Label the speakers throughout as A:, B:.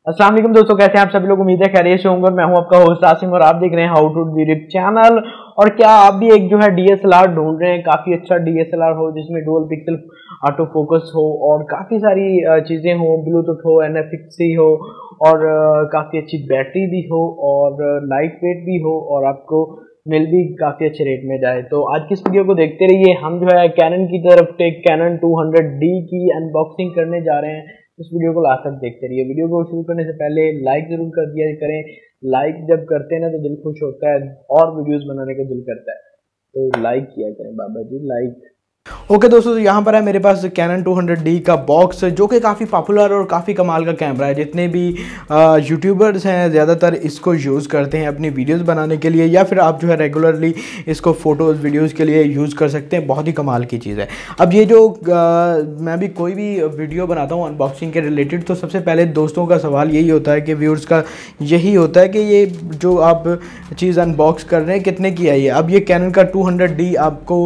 A: अस्सलाम वालेकुम दोस्तों, कैसे हैं आप सभी लोग। उम्मीद है खैरियत से होंगे। मैं हूं आपका होस्ट आसिम और आप देख रहे हैं हाउ टू यूट्यूब चैनल। और क्या आप भी एक जो है डीएसएलआर ढूंढ रहे हैं, काफी अच्छा डीएसएलआर हो जिसमें डुअल पिक्सल ऑटो फोकस हो और काफी सारी चीजें हो, ब्लूटूथ हो, एनएफसी हो और काफी अच्छी बैटरी भी हो और लाइट वेट भी हो और आपको मिल भी काफी अच्छे रेट में जाए। तो आज की इस वीडियो को देखते रहिए। हम जो है कैनन की तरफ से कैनन 200D की अनबॉक्सिंग करने जा रहे हैं। इस वीडियो को लास्ट तक देखते रहिए। वीडियो को शुरू करने से पहले लाइक जरूर कर दिया करें। लाइक जब करते हैं ना तो दिल खुश होता है और वीडियोस बनाने का दिल करता है, तो लाइक किया करें बाबा जी, लाइक।
B: ओके दोस्तों, तो यहाँ पर है मेरे पास कैनन 200D का बॉक्स जो कि काफ़ी पॉपुलर और काफ़ी कमाल का कैमरा है। जितने भी यूट्यूबर्स हैं ज़्यादातर इसको यूज़ करते हैं अपनी वीडियोस बनाने के लिए, या फिर आप जो है रेगुलरली इसको फ़ोटोज़ वीडियोस के लिए यूज़ कर सकते हैं। बहुत ही कमाल की चीज़ है। अब ये जो मैं भी कोई भी वीडियो बनाता हूँ अनबॉक्सिंग के रिलेटेड, तो सबसे पहले दोस्तों का सवाल यही होता है कि व्यूअर्स का यही होता है कि ये जो आप चीज़ अनबॉक्स कर रहे हैं कितने की है ये। अब ये कैनन का 200D आपको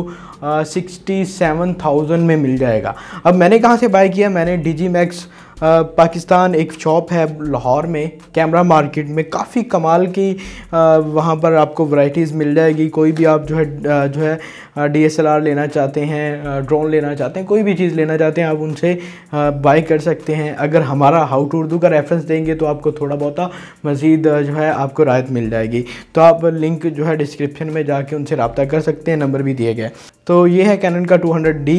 B: 67,000 में मिल जाएगा। अब मैंने कहाँ से बाय किया, मैंने DG Max पाकिस्तान एक शॉप है लाहौर में, कैमरा मार्केट में, काफ़ी कमाल की वहाँ पर आपको वैरायटीज़ मिल जाएगी। कोई भी आप जो है DSLR लेना चाहते हैं, ड्रोन लेना चाहते हैं, कोई भी चीज़ लेना चाहते हैं, आप उनसे बाय कर सकते हैं। अगर हमारा हाउ टू उर्दू का रेफरेंस देंगे तो आपको थोड़ा बहुत मज़ीद जो है आपको राहत मिल जाएगी। तो आप लिंक जो है डिस्क्रिप्शन में जाके उनसे रब्ता कर सकते हैं, नंबर भी दिए गए। तो ये है कैनन का 200D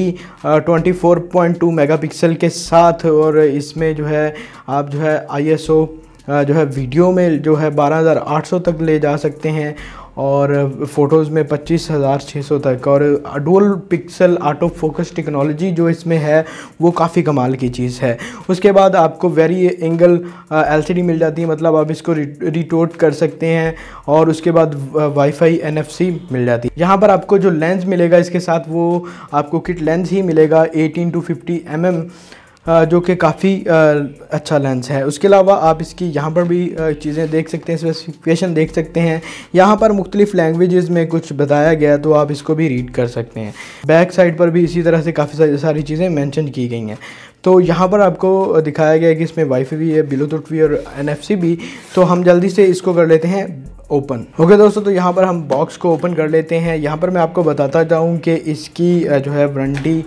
B: 24.2 मेगापिक्सल के साथ, और इसमें जो है आप जो है ISO जो है वीडियो में जो है 12,800 तक ले जा सकते हैं और फ़ोटोज़ में 25,600 तक। और dual pixel auto focus technology जो इसमें है वो काफ़ी कमाल की चीज़ है। उसके बाद आपको वेरी एंगल LCD मिल जाती है, मतलब आप इसको रिटोट कर सकते हैं। और उसके बाद वाईफाई NFC मिल जाती है। यहाँ पर आपको जो लेंस मिलेगा इसके साथ वो आपको किट लेंस ही मिलेगा 18 to 50 mm, जो कि काफ़ी अच्छा लेंस है। उसके अलावा आप इसकी यहाँ पर भी चीज़ें देख सकते हैं, स्पेसिफिकेशन देख सकते हैं। यहाँ पर मुख्तलिफ़ लैंग्वेजेस में कुछ बताया गया, तो आप इसको भी रीड कर सकते हैं। बैक साइड पर भी इसी तरह से काफ़ी सारी चीज़ें मेंशन की गई हैं। तो यहाँ पर आपको दिखाया गया है कि इसमें वाईफाई भी है, ब्लूटूथ भी और NFC भी। तो हम जल्दी से इसको कर लेते हैं ओपन। ओके दोस्तों, तो यहाँ पर हम बॉक्स को ओपन कर लेते हैं। यहाँ पर मैं आपको बताता जाऊँ कि इसकी जो है वारंटी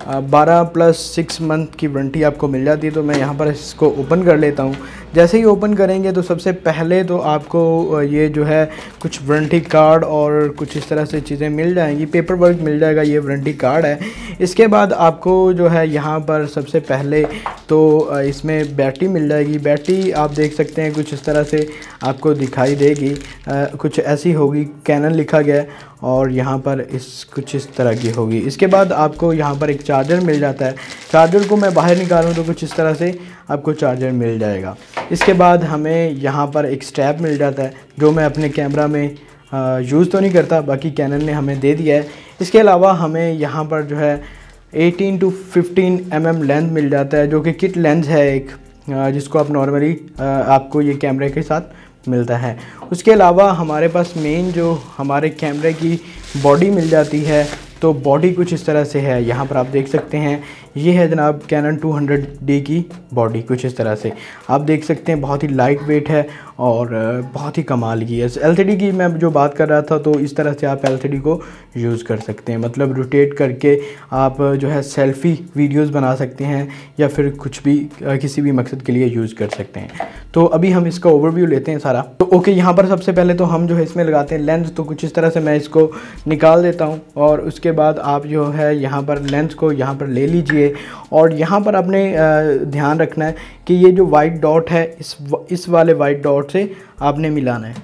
B: 12+6 मंथ की वारंटी आपको मिल जाती है। तो मैं यहाँ पर इसको ओपन कर लेता हूँ। जैसे ही ओपन करेंगे तो सबसे पहले तो आपको ये जो है कुछ वारंटी कार्ड और कुछ इस तरह से चीज़ें मिल जाएंगी, पेपर वर्क मिल जाएगा, ये वारंटी कार्ड है। इसके बाद आपको जो है यहाँ पर सबसे पहले तो इसमें बैटरी मिल जाएगी। बैटरी आप देख सकते हैं कुछ इस तरह से आपको दिखाई देगी, कुछ ऐसी होगी, कैनन लिखा गया है और यहाँ पर कुछ इस तरह की होगी। इसके बाद आपको यहाँ पर एक चार्जर मिल जाता है। चार्जर को मैं बाहर निकालूँ तो कुछ इस तरह से आपको चार्जर मिल जाएगा। इसके बाद हमें यहाँ पर एक स्ट्रैप मिल जाता है जो मैं अपने कैमरा में यूज़ तो नहीं करता, बाकी कैनन ने हमें दे दिया है। इसके अलावा हमें यहाँ पर जो है 18 to 15 mm लेंस मिल जाता है, जो कि किट लेंस है एक, जिसको आप नॉर्मली आपको ये कैमरे के साथ मिलता है। उसके अलावा हमारे पास मेन जो हमारे कैमरे की बॉडी मिल जाती है, तो बॉडी कुछ इस तरह से है। यहाँ पर आप देख सकते हैं ये है जनाब कैनन 200D की बॉडी, कुछ इस तरह से आप देख सकते हैं। बहुत ही लाइट वेट है और बहुत ही कमाल की है। LCD की मैं जो बात कर रहा था, तो इस तरह से आप LCD को यूज़ कर सकते हैं, मतलब रोटेट करके आप जो है सेल्फ़ी वीडियोस बना सकते हैं या फिर कुछ भी किसी भी मकसद के लिए यूज़ कर सकते हैं। तो अभी हम इसका ओवरव्यू लेते हैं सारा। तो ओके, यहाँ पर सबसे पहले तो हम जो है इसमें लगाते हैं लेंस। तो कुछ इस तरह से मैं इसको निकाल देता हूँ और उसके बाद आप जो है यहाँ पर लेंस को यहाँ पर ले लीजिए। और यहाँ पर आपने ध्यान रखना है कि ये जो वाइट डॉट है इस वाले वाइट डॉट से आपने मिलाना है,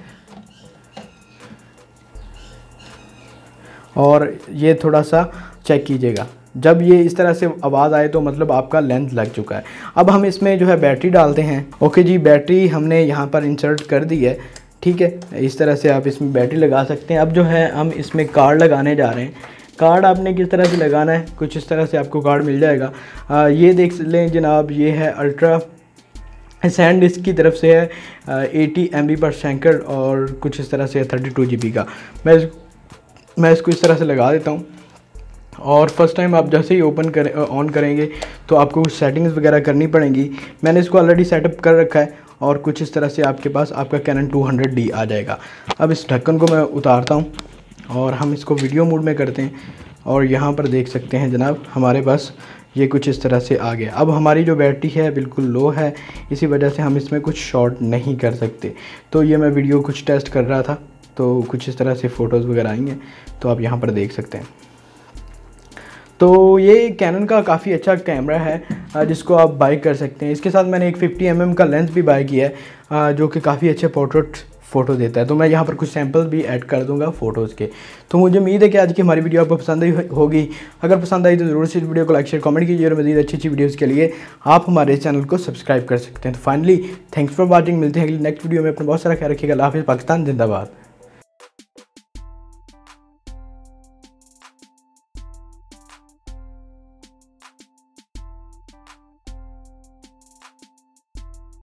B: और ये थोड़ा सा चेक कीजिएगा। जब ये इस तरह से आवाज़ आए तो मतलब आपका लेंस लग चुका है। अब हम इसमें जो है बैटरी डालते हैं। ओके जी, बैटरी हमने यहाँ पर इंसर्ट कर दी है, ठीक है। इस तरह से आप इसमें बैटरी लगा सकते हैं। अब जो है हम इसमें कार्ड लगाने जा रहे हैं। कार्ड आपने किस तरह से लगाना है, कुछ इस तरह से आपको कार्ड मिल जाएगा। ये देख लें जनाब, ये है अल्ट्रा SanDisk की तरफ से है, 80 MB/s और कुछ इस तरह से 32 GB का। मैं इसको इस तरह से लगा देता हूँ। और फर्स्ट टाइम आप जैसे ही ऑन करेंगे तो आपको कुछ सेटिंग्स वगैरह करनी पड़ेंगी। मैंने इसको ऑलरेडी सेटअप कर रखा है और कुछ इस तरह से आपके पास आपका कैनन 200D आ जाएगा। अब इस ढक्कन को मैं उतारता हूँ और हम इसको वीडियो मोड में करते हैं और यहाँ पर देख सकते हैं जनाब हमारे पास ये कुछ इस तरह से आ गया। अब हमारी जो बैटरी है बिल्कुल लो है, इसी वजह से हम इसमें कुछ शॉट नहीं कर सकते। तो ये मैं वीडियो कुछ टेस्ट कर रहा था, तो कुछ इस तरह से फ़ोटोज़ वगैरह आएंगे, तो आप यहाँ पर देख सकते हैं। तो ये कैनन का काफ़ी अच्छा कैमरा है जिसको आप बाय कर सकते हैं। इसके साथ मैंने एक 50 mm का लेंस भी बाय किया है जो कि काफ़ी अच्छे पोर्ट्रेट फ़ोटो देता है। तो मैं यहाँ पर कुछ सैंपल भी ऐड कर दूंगा फ़ोटोज़ के। तो मुझे उम्मीद है कि आज की हमारी वीडियो आपको पसंद आई होगी। अगर पसंद आई तो ज़रूर से इस वीडियो को लाइक शेयर कमेंट कीजिए और मज़ीद अच्छी वीडियोज़ के लिए आप हमारे चैनल को सब्सक्राइब कर सकते हैं। तो फाइनली थैंक्स फॉर वॉचिंग। मिलते हैं अगली नेक्स्ट वीडियो में। अपना बहुत सारा ख्याल रखिएगा। अल्लाह हाफ़िज़। पाकिस्तान जिंदाबाद।